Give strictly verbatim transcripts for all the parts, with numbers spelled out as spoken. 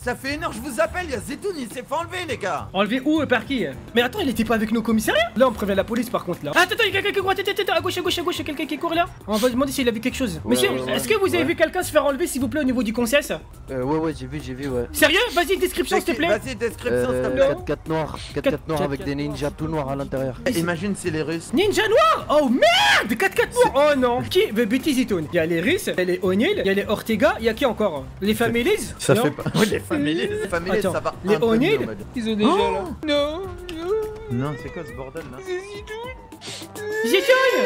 Ça fait une heure que je vous appelle, y'a Zetoun, il s'est fait enlever les gars. Enlevé où et par qui? Mais attends, il était pas avec nos commissariats? Là on prévient la police par contre là. Ah, attends, attends, il y a quelqu'un qui court, attends, attends, à gauche, à gauche, à gauche, il y a quelqu'un qui court là. On va demander s'il a vu quelque chose. Ouais, Monsieur, ouais, ouais, est-ce que vous avez ouais. vu quelqu'un se faire enlever s'il vous plaît au niveau du concesse? Euh, ouais, ouais, j'ai vu, j'ai vu, ouais. Sérieux? Vas-y, description s'il te plaît. Vas-y, description s'il te Euh, plaît. quatre quatre noirs, quatre quatre noirs avec des ninjas tout noirs à l'intérieur. Imagine c'est les Russes. Ninja noir. Oh merde, quatre quatre noirs. Oh non. Qui veut bêtise Zitoun? Il y a les Russes, il y a les O'Neill, il y a les Ortega, il y a qui encore? Les Families? Ça Non. fait pas. Ouais, les familles, les familles, Attends, ça va. les un peu O'Neill, mieux, on va dire. Ils ont déjà Oh là. Non, non. Non, c'est quoi ce bordel là? Zitoun.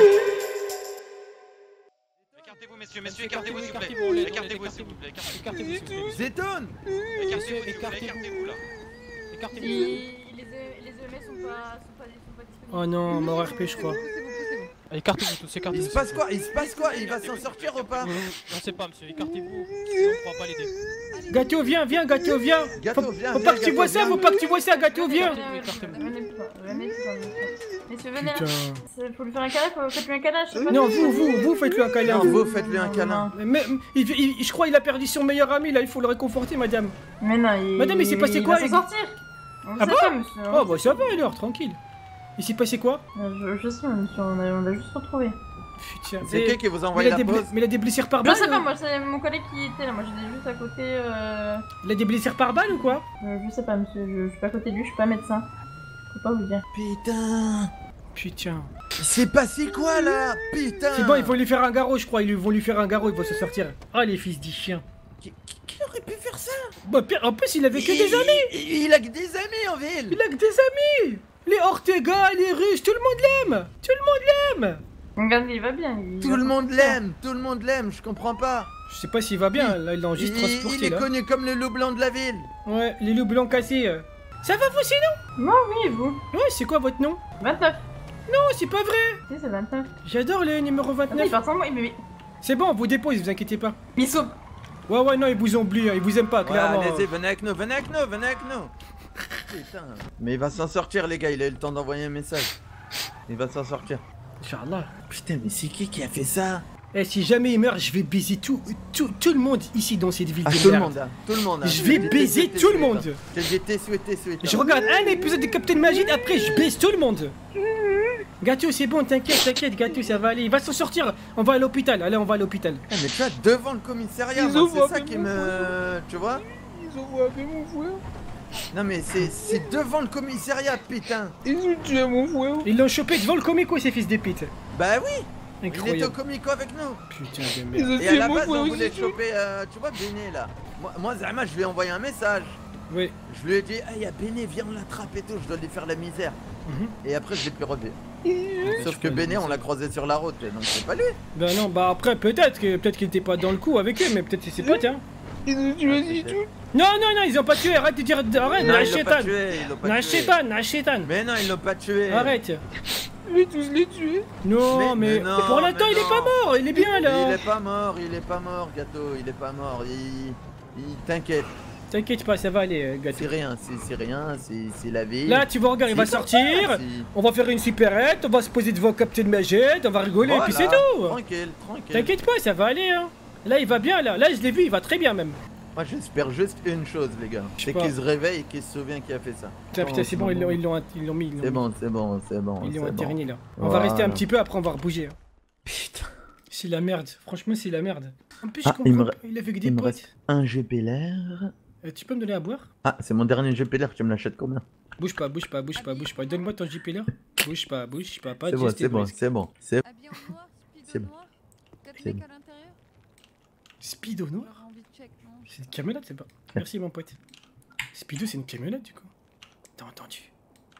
Écartez-vous, messieurs, messieurs, écartez-vous, s'il vous plaît. Écartez-vous, les- Écartez-vous, s'il vous plaît. Écartez-vous, Écartez-vous, s'il vous plaît. Zetoun. écartez-vous, s'il vous plaît, Écartez-vous. écartez-vous là. Écartez-vous. Les, les, les E M S sont pas, sont pas, sont pas disponibles. Oh non, mort R P je crois. Allez, écartez-vous tous, Il écartez-vous. se passe quoi? Il se passe quoi? Il va s'en sortir ou pas? On sait pas, monsieur, écartez-vous. Sinon, on pourra pas l'aider. Gâteau viens, viens, Gâteau viens. Gâteau, Faut, viens, faut viens, pas que tu Gâteau, vois ça, viens. faut pas que tu vois ça, Gâteau viens. Venez, Écartez-vous. venez, venez, venez, messieurs, venez là. Putain. C'est- Faut lui faire un câlin, faut faites-lui un câlin, je sais pas. Non, vous, vous, vous faites-lui un câlin. Non, vous. vous faites-lui un Non, câlin. non. Mais il, il- je crois qu'il a perdu son meilleur ami là, il faut le réconforter madame. Mais non, il. Madame, il s'est passé quoi, Il il- va s'en sortir. On Ah sait bon pas, monsieur. Oh bah ça va alors, tranquille. Il s'est passé quoi? Je, je sais, monsieur, on a, on a juste retrouvé. Putain. C'est Et- qui qui vous a mais, envoyé il a la des bl- pause? mais il a des blessures par Je balle sais pas, ou- moi, c'est mon collègue qui était là, moi j'étais juste à côté. Euh... Il a des blessures par balle ou quoi? euh, Je sais pas, monsieur, je, je suis pas à côté de lui, je suis pas médecin. Faut pas vous dire. Putain. Putain. Il s'est passé quoi là? Putain. C'est bon, ils vont lui faire un garrot, je crois. Ils vont lui faire un garrot, il va se sortir. Ah, les fils du chien. Qui, qui- qui aurait pu faire ça? Bah, pire, en plus, il avait que des amis. Il, il a que des amis en ville. Il a que des amis. Les Ortega, les Russes, tout le monde l'aime. Tout le monde l'aime. Regarde, il va bien. Il Tout va le s'en monde sortir. l'aime, tout le monde l'aime, je comprends pas. Je sais pas s'il va bien, là, il l'a juste Il, il transporté est là. connu comme le loup blanc de la ville. Ouais, les loups blancs cassés. euh. Ça va vous sinon? Moi, oui, et vous Ouais, c'est quoi votre nom? vingt-neuf. Non, c'est pas vrai. Si, c'est vingt-neuf. J'adore le numéro Ah, mais il vingt-neuf. part sans moi, mais. C'est bon, on vous dépose, vous inquiétez pas. Mais sauf. Ouais, ouais, non, ils vous ont oublié, ils vous aiment pas, Ouais, clairement. allez-y, venez avec nous, venez avec nous, venez avec nous. Putain. Mais il va s'en sortir les gars, il a eu le temps d'envoyer un message. Il va s'en sortir. Inch'Allah. Putain, mais c'est qui qui a fait ça? Eh, si jamais il meurt, je vais baiser tout, tout, tout le monde ici dans cette ville Ah, de tout le merde. monde, hein, tout le monde. hein. Je vais J'ai baiser été tout le souhaité, monde. hein. J'ai été souhaité, souhaité. Je regarde un épisode de Captain Majid, après je baisse tout le monde. Gâteau, c'est bon, t'inquiète, t'inquiète, Gâteau, ça va aller. Il va s'en sortir. On va à l'hôpital, allez, on va à l'hôpital. Ah, mais tu vois, devant le commissariat, Ils moi, ouvrent c'est ça un qui peu me... Tu vois? Ils ont frappé mon frère. Non mais c'est c'est devant le commissariat, putain. Ils ont tué mon frère. Ils l'ont chopé devant le comico, ces fils de pute. Bah oui, il était au Incroyable. comico avec nous. Putain de Ils merde. ont Et à tué la mon base, frère on aussi. voulait choper, euh, tu vois, Béné là. Moi, moi Zama, je lui ai envoyé un message. Oui. Je lui ai dit, ah, il y a Béné, viens, on l'attrape et tout, je dois lui faire la misère. Mhm. Et après, je l'ai plus revu. je Sauf que peux Béné, le on l'a croisé sur la route, donc c'est pas lui. Ben non, bah après, peut-être que peut-être qu'il était pas dans le coup avec eux, mais peut-être c'est ses potes, hein. Ils ont tué Zitoun. Non, non, non, ils ont pas tué, arrête de dire. Arrête, Non, ils l'ont pas Nachetan. tué, ils l'ont pas tué. Nachetan, Nachetan. Mais non, ils l'ont pas tué. Arrête. Je vais tous les tuer. Non, mais, Mais- mais non, pour l'instant, mais il est non. pas mort, il est bien Il là. est pas mort, il est pas mort, gâteau, il est pas mort. Il, il t'inquiète, T'inquiète pas, ça va aller, euh, c'est Gâteau. rien, c'est c'est rien, c'est c'est la vie. Là, tu vas regarder, il va C'est sortir. normal, On va faire une supérette, on va se poser devant Captain Majid, on va rigoler, et puis c'est Voilà, tout. Tranquille, tranquille. T'inquiète pas, ça va aller, hein. Là, il va bien, là. Là, je l'ai vu, il va très bien même. Moi j'espère juste une chose les gars, Je c'est sais pas. qu'il se réveille et qu'il se souvient qui a fait ça. Putain, putain, c'est bon, ils l'ont ils l'ont ils l'ont mis. ils l'ont C'est mis. bon, c'est bon, c'est bon. Ils l'ont c'est bon. interné là. On va rester un Voilà. petit peu, après on va rebouger. hein. Putain. C'est la merde, franchement, c'est la merde. En plus, Ah, je il me comprends re- pas, il avait que des Il me potes. reste un G P L R. Euh, tu peux me donner à boire? Ah, c'est mon dernier G P L R, tu me l'achètes combien? Bouge pas, bouge pas, bouge pas, bouge pas. Donne-moi ton J P là. Bouge pas, bouge pas, pas C'est de bon, geste c'est bon, brusque. c'est bon. C'est Habillé en noir, C'est speedo bon. noir, quatre C'est mecs bon. à l'intérieur. Speedo On noir? aura envie de check, non? C'est une camionnette, c'est pas. Merci mon pote. Speedo, c'est une camionnette du coup. T'as entendu?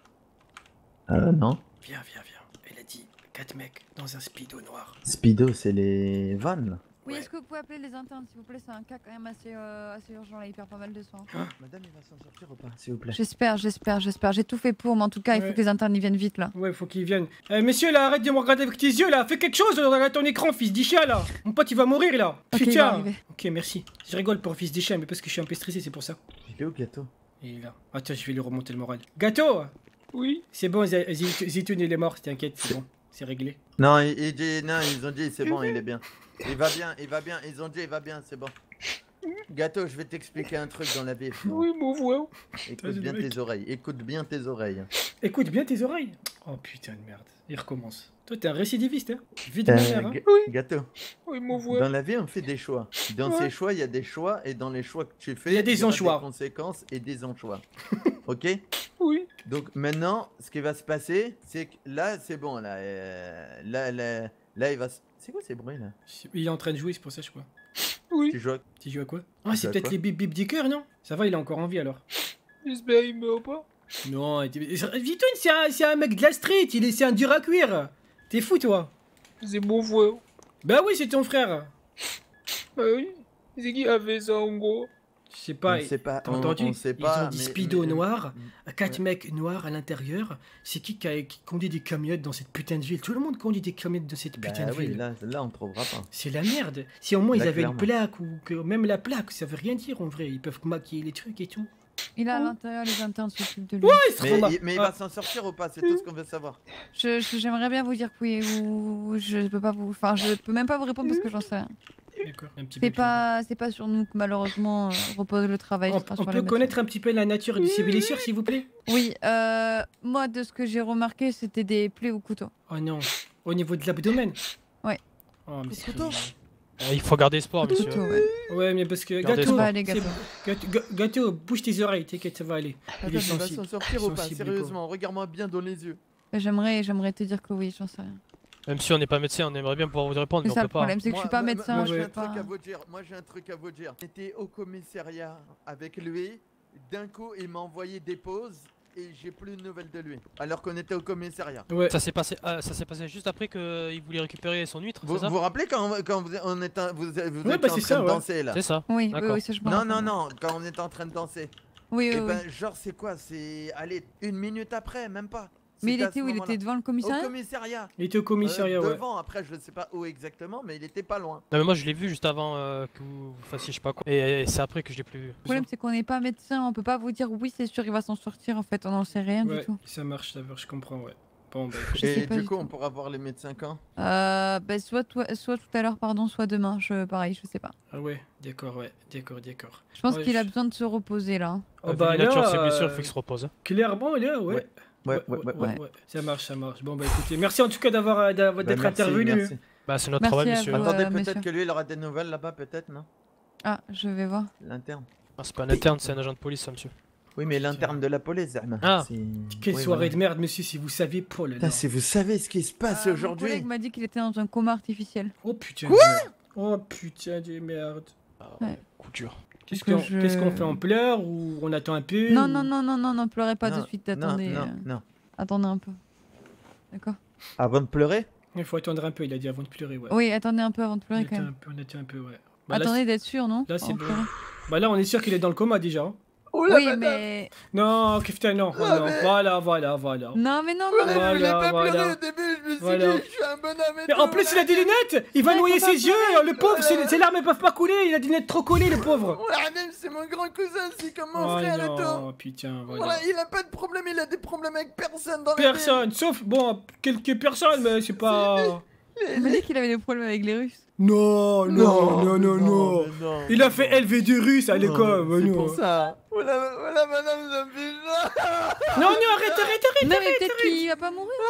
Euh, non. Viens, viens, viens. Elle a dit quatre mecs dans un Speedo noir. Speedo, c'est les vannes là. Oui, Ouais. est-ce que vous pouvez appeler les internes, s'il vous plaît? C'est un cas quand même assez, euh, assez urgent, là, il perd pas mal de soins. Madame, il va s'en sortir ou pas, s'il vous plaît? J'espère, j'espère, j'espère. J'ai tout fait pour, mais en tout cas, il Ouais. faut que les internes y viennent vite, là. Ouais, faut qu'ils viennent. Eh, monsieur, là, arrête de me regarder avec tes yeux, là. Fais quelque chose, regarde ton écran, fils d'Ichia, là. Mon pote, il va mourir, là. Ok, il va Putain. arriver. Ok, merci. Je rigole pour fils d'Ichia, mais parce que je suis un peu stressé, c'est pour ça. Il est où, gâteau? Il est là. Attends, je vais lui remonter le moral. Gâteau. Oui. C'est bon, Z- Z- Zitoun, il est mort, t'inquiète, c'est bon. C'est réglé. Non, il, il dit, non, ils ont dit, c'est bon, il est bien. Il va bien, il va bien, ils ont dit, il va bien, c'est bon. Gâteau, je vais t'expliquer un truc dans la vie. Oui, mon voix. Écoute bien tes oreilles. Écoute bien tes oreilles. Écoute bien tes oreilles. Oh putain de merde. Il recommence. Toi, t'es un récidiviste, hein. Vite de ma mère, hein. Ga- Oui. Gâteau. Oui, mon voix. Dans la vie, on fait des choix. Dans Ouais. ces choix, il y a des choix, et dans les choix que tu fais, Il y a des aura anchois. des conséquences et des anchois. Ok? Oui. Donc maintenant, ce qui va se passer, c'est que là, c'est bon, là, euh, là, là, là, il va. se- C'est quoi ces bruits là? Il est en train de jouer, c'est pour ça, je crois. Oui. Tu joues à- Tu joues à quoi? Ah, joues c'est à peut-être quoi les bip bip du cœur, non? Ça va, il a encore envie alors. J'espère qu'il meurt pas. Non, Vitoun, c'est un, c'est un mec de la street, il est, c'est un dur à cuire. T'es fou, toi? C'est mon voix. Bah oui, c'est ton frère. Bah oui. C'est qui a fait ça en gros? Je sais On pas, ne sait pas. t'as on- entendu? on sait Ils pas, ont dit mais- speedo mais- noir, quatre Ouais. mecs noirs à l'intérieur. C'est qui qui, a- qui conduit des camionnettes dans cette putain de ville? Tout le monde conduit des camionnettes dans cette Bah putain de oui, ville. là, là, on trouvera pas. C'est la merde. Si au moins Là, ils avaient une clairement. plaque ou que même la plaque, ça veut rien dire en vrai. Ils peuvent maquiller les trucs et tout. Il a à Oh. l'intérieur, les internes s'occupent de lui. Ouais, ils seront Mais, là. il- mais il Ah. va s'en sortir ou pas? C'est tout ce qu'on veut savoir. Je- je- J'aimerais bien vous dire que oui ou je peux pas vous. Enfin, je peux même pas vous répondre parce que j'en sais rien. D'accord, un petit peu C'est plus. pas, c'est pas sur nous que malheureusement euh, repose le travail. On, ce sera on sur peut les connaître un petit peu la nature de ces blessures, s'il vous plaît? médecins. Oui, euh, moi de ce que j'ai remarqué, c'était des plaies au couteau. Oh non, au niveau de l'abdomen? Ouais. Oh, mais c'est couteau Euh, Il faut garder espoir, monsieur. Couteau, ouais. Ouais, mais parce que Gardez gâteau, Ça va aller, c'est- gâteau. gâteau, ga- gâteau, bouge tes oreilles, t'inquiète, ça va aller. Il Attends, est il va sensible. s'en sortir ou pas? Sensible, Sérieusement, regarde-moi bien dans les yeux. J'aimerais, j'aimerais te dire que oui, j'en sais rien. Même si on n'est pas médecin, on aimerait bien pouvoir vous répondre, C'est mais on ça peut le pas. problème, c'est que je suis pas moi- médecin, moi, je j'ai peux un truc pas. à vous dire. Moi, j'ai un truc à vous dire. J'étais au commissariat avec lui. D'un coup, il m'a envoyé des pauses et j'ai plus de nouvelles de lui. Alors qu'on était au commissariat. Ouais. Ça s'est passé, ah, ça s'est passé juste après qu'il voulait récupérer son huître, Vous c'est ça vous rappelez quand, quand vous, on était, vous, vous Ouais, étiez bah, en c'est train ça, de ouais. danser là? C'est ça. Oui, oui, D'accord. oui, ça je me Non, rappelle. non, non, quand on était en train de danser. Oui, Et oui, ben, oui. genre, c'est quoi? C'est. Allez, une minute après, même pas. Mais il C'était à était ce où? Il moment-là. était devant le Au commissariat? commissariat. Il était au commissariat, Euh, ouais. Devant, après, je sais pas où exactement, mais il était pas loin. Non mais moi je l'ai vu juste avant euh, que vous fassiez je sais pas quoi. Et, et c'est après que je l'ai plus vu. Le problème, c'est qu'on n'est pas médecin, on peut pas vous dire oui, c'est sûr, il va s'en sortir. En fait, on n'en sait rien Ouais, du tout. ça marche, ça marche, je comprends, ouais. Bon, bah écoute. Je sais Et pas du du coup, tout. on pourra voir les médecins quand? Euh, bah, soit, toi- soit tout à l'heure, pardon, soit demain. Je, pareil, je sais pas. Ah ouais, d'accord, ouais, d'accord, d'accord. Je pense Ouais, qu'il a je- besoin de se reposer là. Oh Euh, bah vu la nature, là, c'est blessures, il euh, faut qu'il se repose. hein. clairement, là, ouais. Ouais. Ouais, ouais, ouais, ouais. ouais. Ça marche, ça marche. Bon, bah écoutez, merci en tout cas d'avoir euh, d'avoir- Bah, d'être merci, intervenu. merci. Bah c'est notre Merci travail à monsieur. vous. Attendez, euh, peut-être messieurs. que lui, il aura des nouvelles là-bas, peut-être, non? Ah, je vais voir. L'interne. Ah, c'est pas un interne, c'est un agent de police ça monsieur. Oui, mais l'interne de la police, Zahma. Ah. C'est- Quelle Oui, soirée voilà. de merde, monsieur, si vous saviez, Paul. Putain, si vous savez ce qui se passe Euh, Mon aujourd'hui. collègue m'a dit qu'il était dans un coma artificiel. Oh putain. de merde. Oh putain de merde. Ouais. Coup dur. Qu'est-ce Que qu'on je- qu'est-ce qu'on fait? On pleure ou on attend un peu? Non, ou- non, non, non, non, non, pleurez pas de Non, suite. non, Attendez, non, euh, non. attendez un peu. D'accord. Avant de pleurer? Il faut attendre un peu, il a dit avant de pleurer, ouais. Oui, attendez un peu avant de on, pleurer attend quand un même. peu, on attend un peu, ouais. Bah, là, Attendez d'être sûr, non là, c'est Avant de bon. pleurer. Bah là, on est sûr qu'il est dans le coma déjà. hein. Oh Oui, mais. Non, putain, non. oh Ah, non. mais- Voilà, voilà, voilà. Non, mais non, Ouais, non. mais Voilà, je voulais pas voilà. pleurer au début, je me suis Voilà. dit, je suis un bonhomme et Mais tout, en plus, il a des lunettes! Il va Ouais, noyer faut pas ses yeux! Le pauvre, ses, ses larmes elles peuvent pas couler! Il a des lunettes trop collées, le pauvre! Ouais, même c'est mon grand cousin, c'est comme mon Oh frère et non, tout. putain, voilà. Voilà, il a pas de problème, il a des problèmes avec personne dans la vie. Personne, sauf, bon, quelques personnes, mais c'est pas... Il m'a dit qu'il avait des problèmes avec les Russes. Non, non, non, non, non. mais non. Il a fait L V deux russe à l'école, Non, mais C'est non. pour ça. Voilà, voilà, madame Zampija. Non, non, arrête, arrête, arrête! Non, mais peut-être qu'il va pas mourir.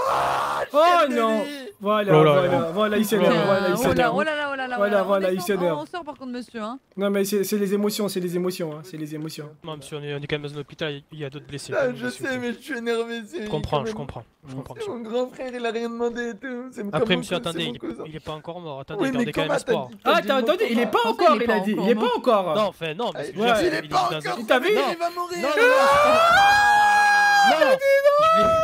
Oh non! Voilà, Oh là voilà, là. voilà, il s'énerve, Tiens, voilà, il oh là, s'énerve. oh là là, oh là là, Voilà, on voilà, il descend- s'énerve. On sort par contre, monsieur, hein. Non, mais c'est c'est les émotions, c'est les émotions, hein, c'est les émotions. Non monsieur, on est, on est quand même dans un hôpital, il y a d'autres blessés. Ah, quand même, je monsieur. sais, mais je suis énervé. c'est- Je comprends, quand je même- comprends. Je comprends C'est monsieur. mon grand frère, il a rien demandé et tout. C'est comme Après mon monsieur, cou- c'est attendez, mon il, cousin. il est pas encore mort, attendez, Oui, mais gardez quand même comment espoir. t'as dit- Ah, t'as dit attends, le mot attendez, il est comment pas Comment ça, encore, il est il a pas dit, encore il est mort pas encore. Non, enfin non, mais Ah, ce que ouais. je veux dire, Il c'est est qu'il pas dans un- encore T'as vu fini, Non. il va mourir. Non, non, non, non, non, je vais-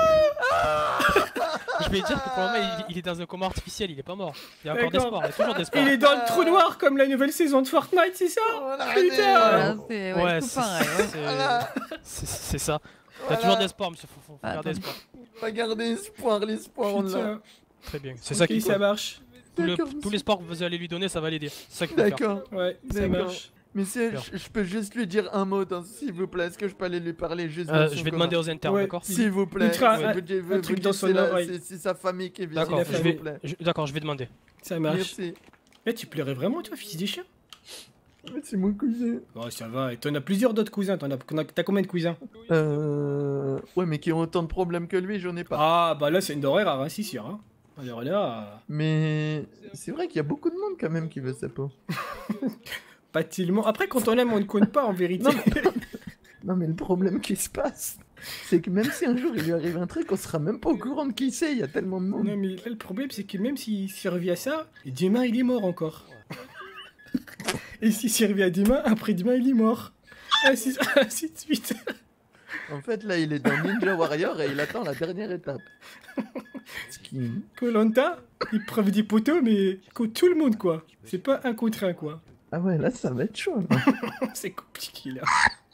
Je vais dire que pour le moment il, il est dans un coma artificiel, il est pas mort. Il y a encore D'accord. d'espoir, il y a toujours d'espoir. Il est dans le trou noir comme la nouvelle saison de Fortnite, c'est ça? Voilà, Putain. Voilà, allez. c'est Ouais, ouais, tout c'est pareil. ouais. c'est- Voilà. c'est- c'est ça. Il y a Voilà. toujours d'espoir, monsieur, faut, faut, faut Ah, garder attends. espoir. On va garder espoir, l'espoir, on l'a. Putain. Très bien, c'est ça Ok, qu'il faut. ça marche. Tout le- D'accord, Tout l'espoir que vous allez lui donner, ça va l'aider. C'est ça qu'il faut faire. D'accord. Ouais, ça D'accord. marche. Monsieur, Super. je, je peux juste lui dire un mot, dans- s'il vous plaît. Est-ce que je peux aller lui parler juste Euh, dans son je vais coma? demander aux internes, Ouais. d'accord S'il vous plaît. Il fera Vous- un- vous dites- vous- un vous truc dites dans c'est son la- oreille. c'est- C'est sa famille qui vient. D'accord, la je famille. s'il vous vais, plaît. je- d'accord, je vais demander. Ça marche. Merci. Eh, tu pleurais vraiment, toi, fils des chiens? C'est mon cousin. Oh, ça va. Et t'en as plusieurs d'autres cousins. T'en as... T'as combien de cousins? Euh... Ouais, mais qui ont autant de problèmes que lui, j'en ai pas. Ah, bah là, c'est une denrée rare, hein, c'est sûr. Hein. Alors là... Mais... C'est vrai qu'il y a beaucoup de monde quand même qui veut sa peau. Pas tellement. Après, quand on aime, on ne compte pas, en vérité. Non, mais... non, mais le problème qui se passe, c'est que même si un jour il lui arrive un truc, on sera même pas au courant de qui c'est, il y a tellement de monde. Non, mais là, le problème, c'est que même s'il survit à ça, demain, il est mort encore. Et s'il survit à demain, après-demain, il est mort. Ainsi, ainsi de suite. En fait, là, il est dans Ninja Warrior et il attend la dernière étape. Ce qui... Koh-Lanta, épreuve des poteaux, mais contre tout le monde, quoi. C'est pas un contre un, quoi. Ah ouais, là, ça va être chaud. Là. C'est compliqué, là.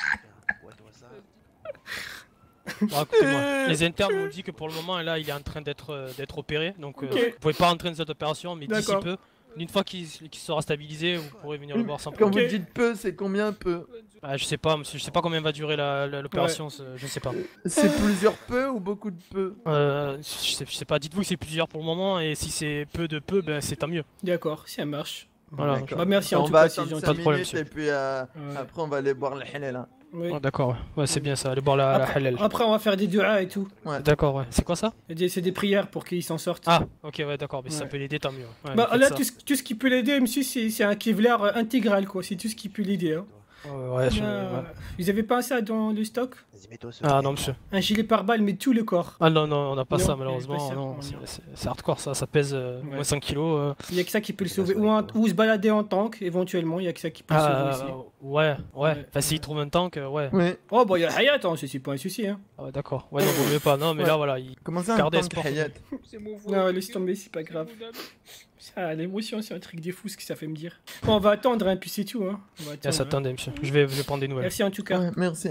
Bon, écoutez-moi, les internes m'ont dit que pour le moment, là, il est en train d'être euh, d'être opéré. Donc, euh, Ok. vous pouvez pas rentrer dans cette opération, mais d'ici D'accord. peu, une fois qu'il qu'il sera stabilisé, vous pourrez venir le voir sans Quand problème. vous dites peu, c'est combien peu? Ah, je sais pas, monsieur, je sais pas combien va durer la- la- l'opération, c'est- je sais pas. C'est plusieurs peu ou beaucoup de peu? Euh, je sais, je sais pas, dites-vous que c'est plusieurs pour le moment, et si c'est peu de peu, ben c'est tant mieux. D'accord, ça marche. Voilà. D'accord. Bah, merci en On tout va cas, c'est attendre gentil. cinq Pas de problème, minutes monsieur. et puis euh, Ouais. après on va aller boire le halal. Hein. Oui. Ah, d'accord, ouais, Ouais, c'est bien ça, allez boire la, la Après, halal. après, on va faire des duas et tout. D'accord, ouais. C'est quoi ça? Et des- C'est des prières pour qu'il s'en sorte. Ah, ok, ouais, d'accord, mais si ça Ouais. peut l'aider, tant mieux. Ouais, Bah faites là, ça. tout ce, tout ce qui peut l'aider, monsieur, c'est c'est un Kevlar euh, intégral, quoi. C'est tout ce qui peut l'aider. Hein. Ouais, ouais, je- Euh, ouais. Vous avez pas ça dans le stock? Ah non, monsieur. Un gilet pare-balles, mais tout le corps. Ah non, non, on n'a pas Non, ça il y a malheureusement. pas ça. Non, Oh, c'est- non. c'est c'est hardcore ça, ça pèse euh, Ouais. moins cinq kilos. euh. Il y a que ça qui peut le sauver. Ou, un- ou se balader en tank, éventuellement. Il y a que ça qui peut Ah, le sauver aussi. ouais, ouais. Ouais. Enfin, s'il trouve un tank, euh, ouais. Ouais. Oh, bah, il y a le Hayat, hein, c'est pas un souci. Hein. Ah ouais, d'accord. Ouais, non, vaut mieux pas. Non, mais Ouais. là, voilà. Il... Comment ça, un Gardez tank espoir. Hayat? C'est mon Non, laisse tomber, c'est pas grave. Ça, l'émotion, c'est un truc des fous, ce que ça fait me dire. Bon, on va attendre, hein, puis c'est tout. Hein. On va Ah, attendre, ça hein. attendez, monsieur. Je vais, je vais prendre des nouvelles. Merci en tout cas. Ouais, merci.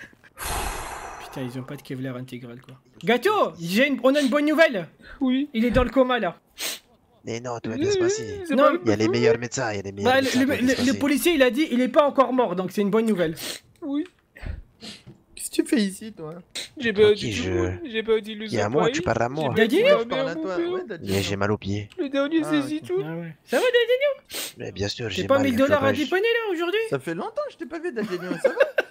Putain, ils ont pas de Kevlar intégral, quoi. Gâteau, j'ai une... on a une bonne nouvelle. Oui. Il est dans le coma, là. Mais non, tout va bien se passer. C'est Non, pas le- Il y a les meilleurs médecins, il y a les meilleurs Bah, le, médecins. le- tout va bien le- se le passer. policier, il a dit, il est pas encore mort, donc c'est une bonne nouvelle. Oui. Qu'est-ce que tu fais ici, toi? J'ai pas Ok, dit je- tout. J'ai pas dit le Qui est à moi, tu parles à moi. T'as dit, Je parle à toi. Ouais, t'as dit Mais ça. j'ai mal aux pieds. Le dernier Ah, c'est ok. Zitou. Ah ouais. Ça va, Daddy? Mais bien sûr, J'ai j'ai pas mal. mille je dollars à dois- dépanner, là, aujourd'hui? Ça fait longtemps que je t'ai pas vu, Daddy. Ça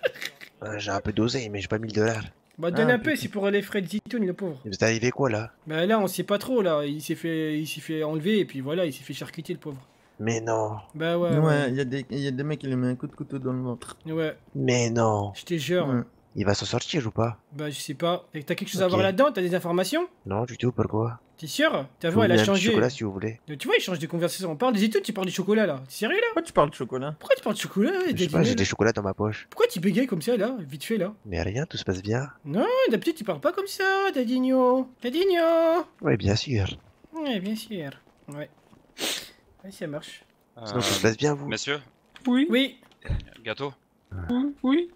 va? Euh, J'ai un peu dosé, mais j'ai pas mille dollars. Bah, donne Ah, un peu, putain. c'est pour les frais de Zitoun, le pauvre. Vous êtes arrivé quoi là? Bah, là, on sait pas trop, là. Il s'est fait, il s'est fait enlever, et puis voilà, il s'est fait charcuter, le pauvre. Mais non. Bah, ouais. Ouais, il y, a des- y a des mecs qui lui mettent un coup de couteau dans le ventre. Ouais, ouais. Mais non. Je te jure. Ouais. Il va s'en sortir ou pas? Bah, je sais pas. Et T'as quelque chose à Ok. voir là-dedans? T'as des informations? Non, du tout, pourquoi? T'es sûr? Ta Je voix, vous elle a mets un petit changé. chocolat si vous voulez. Tu vois, il change de conversation. On parle des études, tu parles du chocolat, là. T'es sérieux, là? Pourquoi tu parles de chocolat? Pourquoi tu parles de chocolat, ouais, Je sais Daddy, pas, j'ai là des chocolats dans ma poche. Pourquoi tu bégayes comme ça, là? Vite fait, là. Mais rien, tout se passe bien. Non, d'habitude, tu parles pas comme ça, Dadigno. Dadigno. Ouais, bien sûr. Ouais, bien sûr. Ouais. Ouais, ça marche. Sinon, tout se passe bien, vous? Messieurs, Oui. Oui. gâteau. Oui. Oui.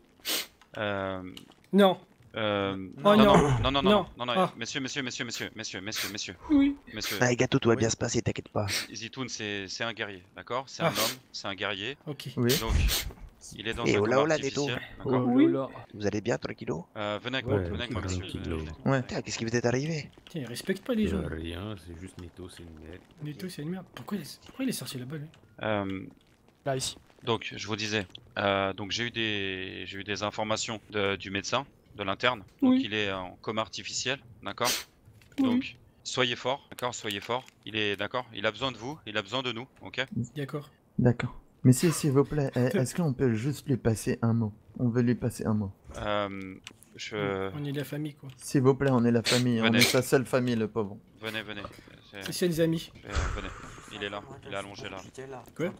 Euh, Non. euh, Oh, non, non. non, non, non, Non. non, non, Ah. messieurs, messieurs, messieurs, messieurs, messieurs, messieurs, messieurs, Oui. messieurs. Ah, gâteau, tout va Oui. bien se passer, t'inquiète pas. Zitoun, c'est c'est un guerrier, d'accord? C'est Ah. un homme, c'est un guerrier. Ok. Oui. Donc, il est dans Et un oh là, coma oh là, artificiel, Oh, d'accord? Oui. Vous allez bien, tranquillo? Euh, venez avec moi, Ouais, venez avec moi, messieurs. tranquillo. venez, venez. Ouais. Putain, qu'est-ce qui vous est arrivé? Tiens, il respecte pas les gens. Euh, rien, c'est juste Neto, c'est une merde. Neto, c'est une merde. Pourquoi il est, pourquoi il est sorti là-bas, lui? Euh, Là, ici. donc, je vous disais, euh, donc j'ai eu des, j'ai eu des informations de- du médecin, de l'interne. Donc, Oui. il est en coma artificiel, d'accord? Oui. Donc, soyez fort, d'accord? Soyez fort. Il est d'accord? Il a besoin de vous, il a besoin de nous, ok? D'accord. D'accord. Monsieur, s'il vous plaît, eh, est-ce qu'on peut juste lui passer un mot? On veut lui passer un mot. Euh, je... On est de la famille, quoi. S'il vous plaît, on est la famille, on Venez. est sa seule famille, le pauvre. Venez, venez. C'est- C'est les amis. euh, venez. Il est là, il est allongé là. Quoi?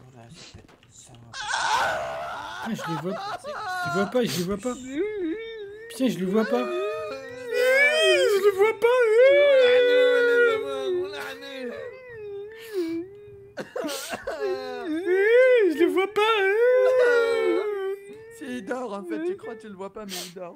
Ah, je les vois. Je les vois pas, je les vois pas. Putain, je les vois pas. Je les vois pas. Je les vois pas. Si, il dort, en fait, tu crois que tu le vois pas, mais il dort.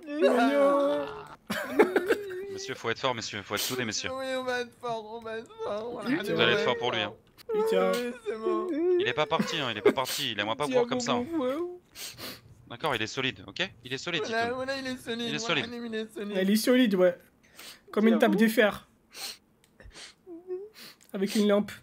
Monsieur, faut être fort, monsieur, faut être soudé, monsieur. Oui, on va être fort, on va être fort. Vous allez être fort pour lui, hein. Putain. Oui, c'est bon. Il est pas parti, hein, il est pas parti, il aimerait pas voir comme ça. hein. Tiens, D'accord, il est solide, ok? Il est solide, Voilà, Zitoun. voilà, il est solide. Il est voilà, solide. il est solide. Elle est solide, ouais. Comme une table de fer. Avec une lampe.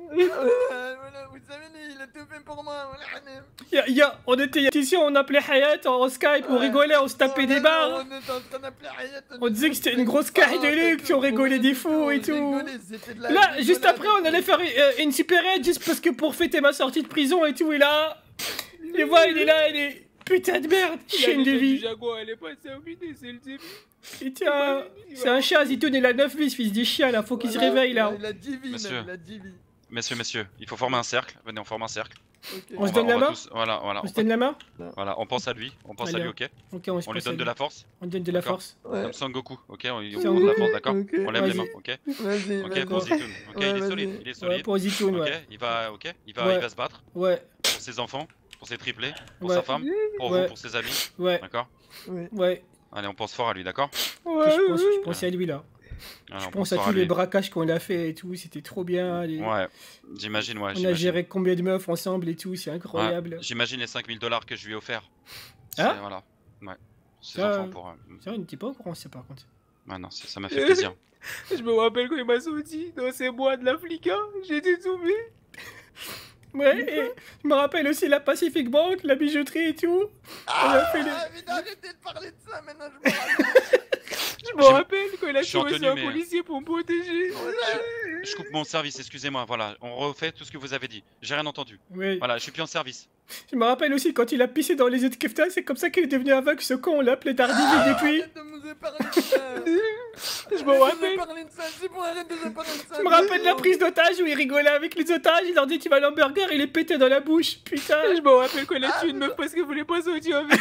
Voilà, vous savez, il a tout fait pour moi. Voilà. Y'a, y'a, on était ici, on appelait Hayat en Skype, on rigolait, on se tapait des barres. On était en train d'appeler Hayat. On disait que c'était une grosse carré de luxe, on rigolait des fous et tout. Là, juste après, on allait faire euh, une supérette juste parce que pour fêter ma sortie de prison et tout, et là... Et voilà, il est là, il est... Putain de merde, chaîne de vie. Jaguar, elle est pas terminée, c'est le début. Putain, c'est un chat, Zitoun, il a neuf vies, fils du chien, là, faut qu'il se réveille, là. Il a dix vies, Monsieur. il a dix vies. Messieurs, messieurs, il faut former un cercle. Venez, on forme un cercle. Okay. On se va, donne la main tous... Voilà, voilà. On se donne la main Voilà, on pense à lui, on pense Allez, à lui, ok. Ok, on, on lui donne de la force. On donne de la force. Ouais. Comme Sangoku, ok. On lui Sangoku. donne de la force, d'accord. Okay. On lève les mains, ok. Vas-y. Ok, pour Zitoun. Ok, ouais, il est solide, il est solide. Ouais, pour Zitoun, ouais. Ok, il va, ok, il va, ouais. il va se battre. Ouais. Pour ses enfants, pour ses triplés, pour ouais. sa femme, pour ouais. vous, pour ses amis. Ouais. D'accord. Ouais. ouais. Allez, on pense fort à lui, d'accord. Ouais. Je pense, je pense à lui là. Alors, je pense à tous les braquages qu'on a fait et tout, c'était trop bien. Les... Ouais, j'imagine, ouais. On a géré combien de meufs ensemble et tout, c'est incroyable. Ouais. J'imagine les cinq mille dollars que je lui ai offert. Ah voilà. Ouais. Ses ça, enfants pour. Euh... Ça, on n'était pas au courant, ça par contre. Ouais, non, ça m'a fait plaisir. Je me rappelle quand il m'a sorti dans ces bois de l'Africa, j'étais tombé. Ouais, et je me rappelle aussi la Pacific Bank, la bijouterie et tout. Ah, on a fait les... mais arrêtez de parler de ça, maintenant je me rappelle. Je me rappelle quand il a tué un mais... policier pour me protéger. Je, je coupe mon service, excusez-moi, voilà, on refait tout ce que vous avez dit. J'ai rien entendu. Oui. Voilà, je suis plus en service. Je me rappelle aussi quand il a pissé dans les yeux de Kefta, c'est comme ça qu'il est devenu aveugle, ce con, on l'a appelé Daredevil depuis. Arrête de nous épargner de ça. Je me rappelle. Je me rappelle de la prise d'otage où il rigolait avec les otages, il leur dit tu vas à l'hamburger, il est pété dans la bouche, putain. Je me rappelle qu'on a tué une meuf parce qu'elle voulait pas sortir avec.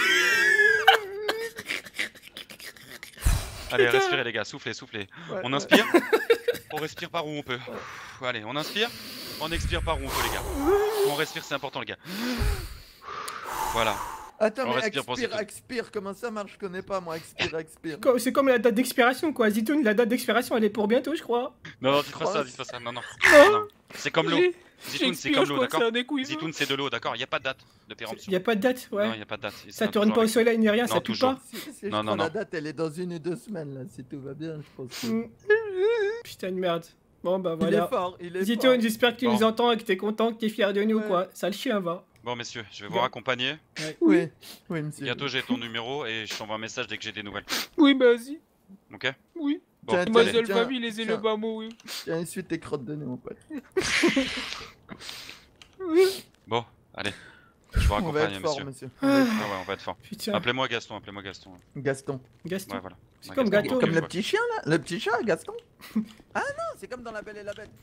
Allez, respirez les gars, soufflez, soufflez. Ouais, on ouais. inspire, on respire par où on peut. Allez, on inspire, on expire par où on peut les gars. On respire, c'est important les gars. Voilà. Attends, on mais respire expire, expire, comment ça marche? Je connais pas moi, expire, expire. C'est comme la date d'expiration quoi, Zitoun, la date d'expiration elle est pour bientôt je crois. Non, non, dites pas ça, dites pas ça, non, non. non, non. C'est comme l'eau. Zitoun, c'est comme l'eau, d'accord. Zitoun, c'est de l'eau, d'accord. Il n'y a pas de date de péremption. Il n'y a pas de date, ouais. Non, il n'y a pas de date. Ça tourne pas au soleil ni rien, ça pue pas. Si, si, non, je non, non. La date, elle est dans une ou deux semaines là, si tout va bien, je pense. Que... Mm. Putain de merde. Bon bah voilà. Il est fort, il est Zitoun, fort. j'espère que tu bon. nous entends et que t'es content, que t'es fier de nous ouais. quoi. Ça le chien va. Bon messieurs, je vais vous raccompagner. Ouais. Oui, oui monsieur. Bientôt j'ai ton numéro et je t'envoie un message dès que j'ai des nouvelles. Oui, bah vas-y. Ok. Oui. Bon, Tiens, ma tiens, seule tiens, famille, les tiens. élevaments, oui. Tiens, essuie tes crottes de nez mon pote. Bon, allez. Je vous On va raccompagne être fort monsieur. monsieur. Ah. Ah ouais, on va être fort. Putain. Appelez-moi Gaston, appelez-moi Gaston. Gaston. Gaston. Ouais, voilà. C'est Ouais, comme Gaston. gâteau. Comme Ok, le ouais. petit chien là, le petit chat, Gaston. Ah non, c'est comme dans La Belle et la Bête.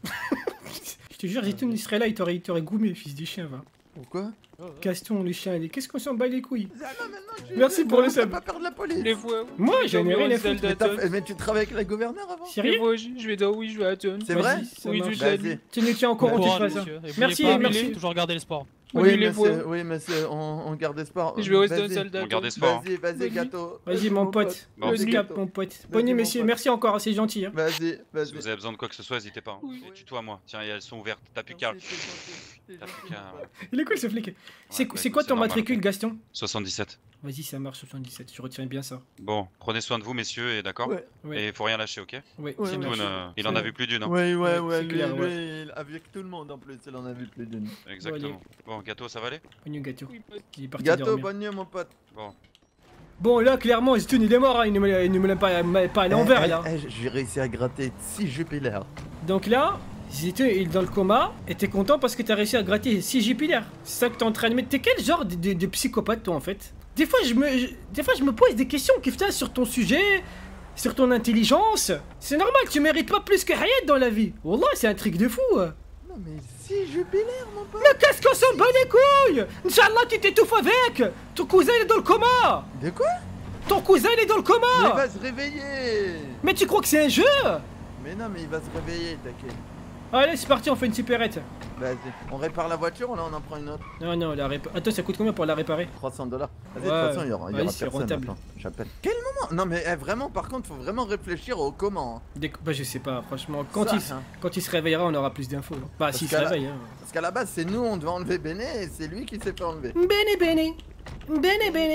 Je te jure, Zitoun il serait là, il t'aurait il t'aurait goumé, fils du chien va. Pourquoi? Gaston, le chien, il est... qu'est-ce qu'on s'en bat les couilles? Ah non, maintenant, je- Merci pour le On sub. peut pas perdre la police. Les voix. Moi, j'en ai rien à foutre. Mais, t'as- mais tu travailles avec la gouverneure avant? Les Sérieux? voix, je vais dire oui, je vais attendre. C'est vrai? Vas-y, ça Oui, marche. toute la Vas-y. nuit. Tu nous tiens au courant, Bon tu courage, feras ça. monsieur. Et Merci, n'oubliez pas, merci. toujours regarder le sport. Oui, Oui, les mais voix. c'est- oui, mais c'est- on, on garde espoir. Je vais rester un Vas-y. soldat. On garde espoir. Vas-y, vas-y, Vas-y. gâteau. Vas-y, mon pote. Bon. Le Vas-y, cap, gâteau. mon pote. Vas-y, Bonne nuit, mon messieurs. pote. Merci encore, c'est gentil. hein. Vas-y, Si vas-y. vous avez besoin de quoi que ce soit, n'hésitez pas. hein. Oui. Et tutoie-moi. Tiens, elles sont ouvertes. T'as plus qu'à. Merci, t'es gentil, t'es T'as plus gentil, qu'à. mon pote. Il est cool ce flic. C'est Ouais, c'est ouais, quoi ton normal. matricule, Gaston? soixante-dix-sept. Vas-y, ça marche, soixante-dix-sept. Je retiens bien ça. Bon, prenez soin de vous, messieurs, et d'accord. Ouais. Ouais. Et faut rien lâcher, ok. Ouais, Ouais, ça ouais. marche. Zitoun, euh, il en C'est a bon. vu plus d'une. hein. Ouais, ouais, Ouais, ouais, c'est lui, clair, lui, ouais. il- avec tout le monde en plus, il en a vu plus d'une. Exactement. Bon, gâteau, ça va aller? Bonne nuit, gâteau. Oui, pote. Il est parti Gâteau, dormir. bonne nuit, mon pote. Bon. Bon, là, clairement, Zitoun, il est mort. Hein. Il ne me il ne me l'a pas, pas à l'envers, Eh, là. eh, eh, J'ai réussi à gratter six Jupiler. Donc là, Zitoun, il est dans le coma. Et t'es content parce que t'as réussi à gratter six Jupiler. C'est ça que t'es en train de mettre. T'es quel genre de, de- de psychopathe, toi, en fait? Des fois, je me, je- des fois, je me pose des questions, Kefta, sur ton sujet, sur ton intelligence. C'est normal, tu mérites pas plus que Hayat dans la vie. Wallah, c'est un truc de fou. hein. Non, mais six Jupiler, mon pote. Mais qu'est-ce qu'on s'en bat les couilles? Inch'Allah, tu t'étouffes avec. Ton cousin, il est dans le coma. De quoi? Ton cousin, il est dans le Mais il coma. va se réveiller. Mais tu crois que c'est un jeu? Mais non, mais il va se réveiller, t'inquiète. Allez, c'est parti, on fait une supérette. Vas-y, on répare la voiture ou là on en prend une autre? Non, non, la répa... Attends, ça coûte combien pour la réparer? trois cents dollars. Vas-y, de Ouais, toute façon, il y aura, il y vas-y, aura c'est personne. rentable. Attends, j'appelle. Quel moment? Non, mais eh, vraiment, par contre, faut vraiment réfléchir au comment. hein. Des... Bah, je sais pas, franchement. Quand, Ça, il... hein. quand il se réveillera, on aura plus d'infos. Bah, Parce s'il se qu'à la- réveille. Hein. Parce qu'à la base, c'est nous, on devait enlever Béné et c'est lui qui s'est fait enlever. Bene, bene. Bene, bene.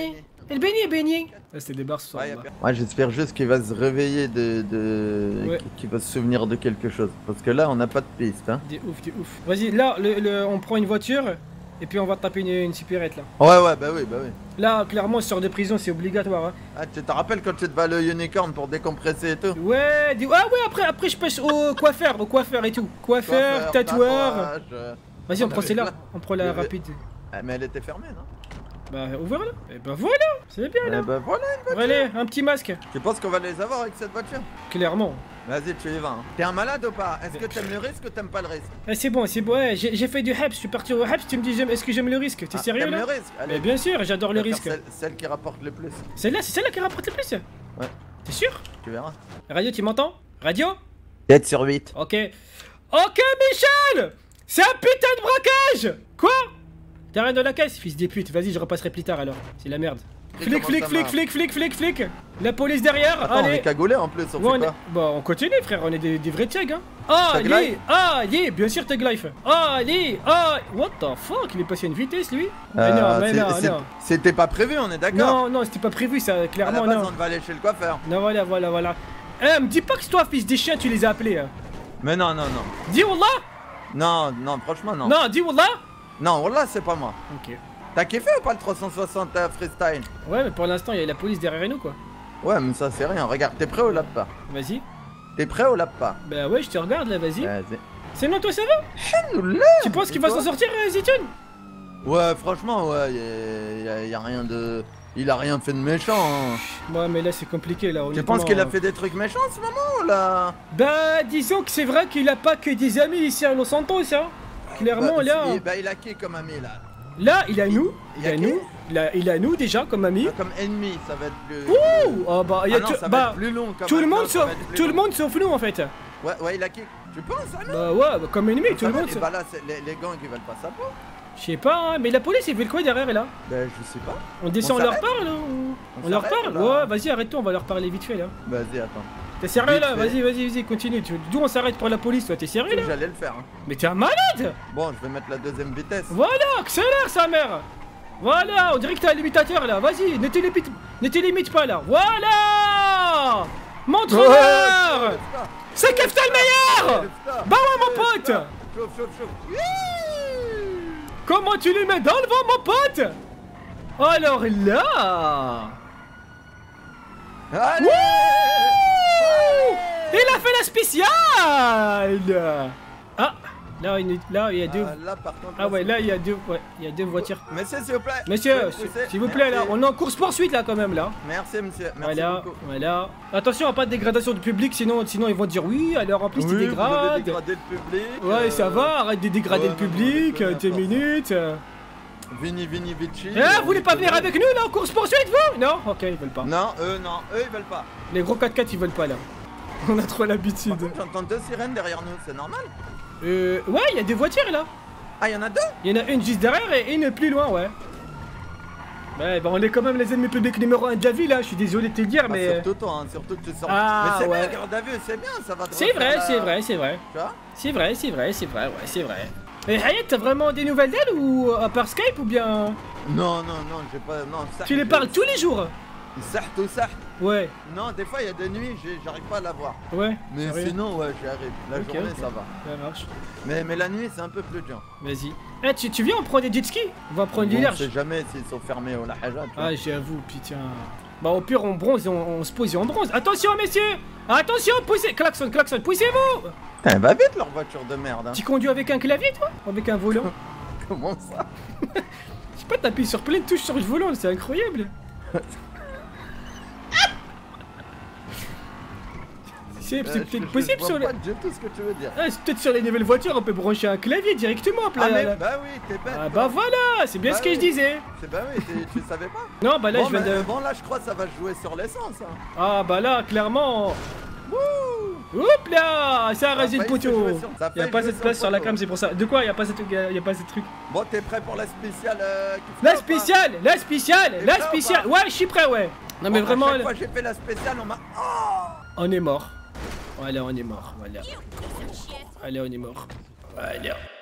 El Benny, Benny. Ah, c'était des barres ce soir. Ouais, y a là. per- ouais, j'espère juste qu'il va se réveiller de. de... Ouais. qu'il va se souvenir de quelque chose. Parce que là, on n'a pas de piste, hein. Des ouf, des ouf. Vas-y, là, le, le- on prend une voiture et puis on va taper une, une supérette là. Ouais, ouais, bah oui, bah oui. Là, clairement, sort de prison, c'est obligatoire. Hein. Ah, tu te rappelles quand tu te vas le unicorn pour décompresser et tout? Ouais, des... ah ouais, après, après je passe au coiffeur, au coiffeur et tout. Coiffeur, tatoueur. tatouage, euh. Vas-y, on On prend avait celle-là. plein. On prend Il y la avait- rapide. Ah, mais elle était fermée, non? Bah, ouvre-la. Et bah voilà, c'est bien là. Eh bah voilà une voiture. Allez, un petit masque. Tu penses qu'on va les avoir avec cette voiture? Clairement. Vas-y, tu y vas. Hein. T'es un malade ou pas? Est-ce que t'aimes le risque ou t'aimes pas le risque? Eh, c'est bon, c'est bon. Ouais, j'ai j'ai fait du Heps, je suis parti au Heps. Tu me dis, j'aime- est-ce que j'aime le risque? T'es Ah, sérieux t'aimes là? le risque? Allez. Mais bien sûr, j'adore le On va faire risque. Celle, celle qui rapporte le plus. Celle-là, c'est celle-là qui rapporte le plus? Ouais. T'es sûr? Tu verras. Radio, tu m'entends? Radio? sept sur huit. Ok. Ok, Michel! C'est un putain de braquage! Quoi? T'as rien dans la caisse, fils des putes. Vas-y, je repasserai plus tard alors. C'est la merde. Et Flic, comment flic, ça flic, marche? flic, flic, flic, flic. La police derrière, Attends, on allez. est cagoulé en plus, on Ouais, on fait est- quoi? Bah, on continue, frère, on est des, des vrais tchegs, hein. Ah, Tag allez, life ah, allez, bien sûr, tag life. Ah, allez, ah, what the fuck, il est passé à une vitesse, lui? Mais Euh, non, mais c'est- non, c'est- non. C'était pas prévu, on est d'accord? Non, non, c'était pas prévu, ça, À la clairement, base, non. on devait aller chez le coiffeur. Non, voilà, voilà, voilà. Eh, me dis pas que c'est toi, fils des chiens, tu les as appelés, hein. Mais non, non, non. Dis Wallah? Non, non, franchement, non. Non, dis Wallah? Non, Wallah, c'est pas moi. Ok. T'as kiffé ou pas le trois cent soixante euh, freestyle? Ouais, mais pour l'instant, il y a la police derrière nous, quoi. Ouais, mais ça, c'est rien. Regarde, t'es prêt ou lap pas? Vas-y. T'es prêt ou lap pas? Bah ouais, je te regarde là, vas-y. Vas-y. Sinon, toi, ça va? Alhamdoulilah. Tu penses qu'il Et va toi? s'en sortir, euh, Zitoun? Ouais, franchement, ouais, y, y a- y a rien de. Il a rien fait de méchant. Hein. Ouais, mais là, c'est compliqué, là. Tu honnêtement, penses qu'il a euh. fait des trucs méchants en ce moment ou là? Bah, disons que c'est vrai qu'il a pas que des amis ici à Los Santos, hein. Clairement, bah, là. il, bah, il a qui comme ami là? Là, il a nous. Il Il y a a qui? nous. Il a, il a nous déjà comme amis. Ah, comme ennemi, ça va être plus. Ouh! Ah bah, il y a Ah non, tout- ça va bah, être plus long. Comme tout le maintenant, monde ça sauf va être plus tout le long. monde sauf nous en fait. Ouais, ouais, il a qui? Tu penses, ah non? Bah ouais, bah, comme ennemi, tout Ça le va, monde. et sauf- bah là, c'est les, les gangs qui veulent pas sa peau. Je sais pas, hein, mais la police, ils veulent quoi derrière là? Bah, je sais pas. On descend, On on, leur s'arrête parle ou... On On leur s'arrête, parle? là Ouais, vas-y, arrête-toi, on va leur parler vite fait là. Vas-y, attends. T'es sérieux Vite là? fait. Vas-y, vas-y, vas-y, continue. Tu- D'où on s'arrête pour la police, toi? T'es sérieux là? J'allais le faire. Hein. Mais t'es un malade! Bon, je vais mettre la deuxième vitesse. Voilà, accélère sa mère! Voilà, on dirait que t'es un limitateur là, vas-y, ne te limite, ne te limite pas là, voilà! Montre-leur! Ouais, C'est Kefta le meilleur! Bah ouais mon pote! Chauffe, chauffe, chauffe. Comment tu les mets dans le vent mon pote? Alors là! Allez! Wouh! Il a fait la spéciale! Ah! Là, il y a- là, il y a deux. Ah, là, par contre, Ah ouais, c'est- là, il y a deux, ouais, il y a deux voitures. Monsieur, s'il vous plaît. Monsieur, Vous pouvez me pousser s'il vous plaît là, Merci. on est en course poursuite là quand même là. Merci, monsieur. Merci Voilà, beaucoup. voilà. Attention à pas de dégradation du public, sinon, sinon ils vont dire oui, alors en plus tu Oui, vous avez dégrades. dégradé le public. Ouais, euh, ça va, arrête de dégrader ouais, le non, non, public, non, euh, non, deux non. minutes. euh. Vini, Vini, Vici. Eh, vous voulez pas venir avec nous là en course poursuite vous? Non? Ok, ils veulent pas. Non, eux, non, eux, ils veulent pas. Les gros quatre quatre ils veulent pas là. On a trop l'habitude. J'entends deux sirènes derrière nous, c'est normal? Euh, ouais, il y a des voitures là. Ah, il y en a deux? Il y en a une juste derrière et une plus loin, ouais. Ouais, bah on est quand même les ennemis publics numéro un de la ville là, je suis désolé de te le dire, Ah, mais. surtout toi, hein, surtout que tu sors. Ah, Mais c'est ouais. bien, garde à vue, c'est bien, ça va te C'est refaire vrai, la- c'est vrai, c'est vrai. Tu vois? C'est vrai, c'est vrai, c'est vrai, ouais, c'est vrai. Et Hayat, t'as vraiment des nouvelles d'elle ou à part Skype ou bien. Non, non, non, j'ai pas. Non, ça. Tu les parles tous les jours? Ça, tout ça. Ouais, Non, des fois, il y a des nuits, j'ai- j'arrive pas à la voir. ouais. Mais sérieux sinon, ouais, j'y arrive. La Ok, journée, ok. ça va. Ça marche. Mais, mais la nuit, c'est un peu plus dur. Vas-y. Eh, tu, tu viens, on prend des jet skis? On va prendre du Bon, on large. sait jamais s'ils sont fermés ou la haja. tu vois. Ah, j'avoue, putain. Bah, au pire, on bronze et on, on se pose et on bronze. Attention, messieurs! Attention, poussez! Klaxon, klaxon, poussez-vous! Putain, va vite leur voiture de merde. Hein. Tu conduis avec un clavier, toi? Ou avec un volant? Comment ça? Je sais pas, t'appuies sur plein de touches sur le volant, c'est incroyable! C'est Euh, c'est je- peut-être je- possible je sur vois les. pas du tout ce que tu veux dire. Ah, c'est peut-être sur les nouvelles voitures, on peut brancher un clavier directement. Ah, là, mais là. bah oui, t'es bête. Ah, toi. bah voilà, c'est bien Bah ce que oui. je disais. C'est bah oui, t'es- tu savais pas? Non, bah là, bon, je viens mais- de. bon, là, je crois que ça va jouer sur l'essence. Hein. Ah, bah là, clairement. Wouh! Oups là, ça a Ça a rasé le failli se poteau. jouer sur- ça a Y'a failli pas jouer cette sur place le sur la poteau. cam, c'est pour ça. De quoi? Y'a pas cette, y a pas cette truc. Bon, t'es prêt pour la spéciale euh, qui La fait ou pas? spéciale, la spéciale, T'es la prêt ou spéciale. pas Ouais, je suis prêt, ouais. Non, mais Bon, vraiment, À chaque là- fois que j'ai fait la spéciale, on m'a. Oh! on est mort. Voilà, on est mort. Voilà. Allez, on est mort. Voilà.